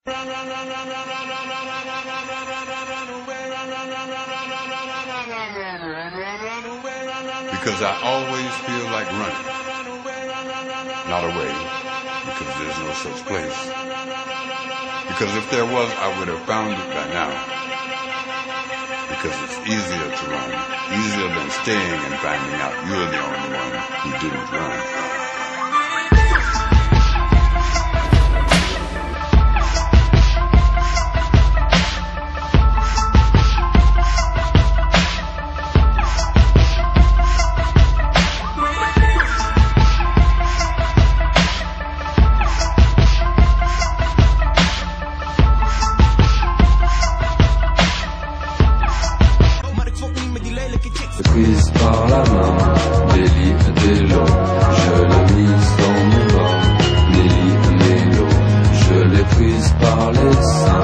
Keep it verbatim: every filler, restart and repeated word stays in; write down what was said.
Because I always feel like running, not away, because there's no such place. Because if there was, I would have found it by now. Because it's easier to run, easier than staying and finding out you're the only one who didn't run. Prise par la main, Nelly Dello, je l'ai mise dans mon bain. Nelly Mello, je l'ai prise par les seins.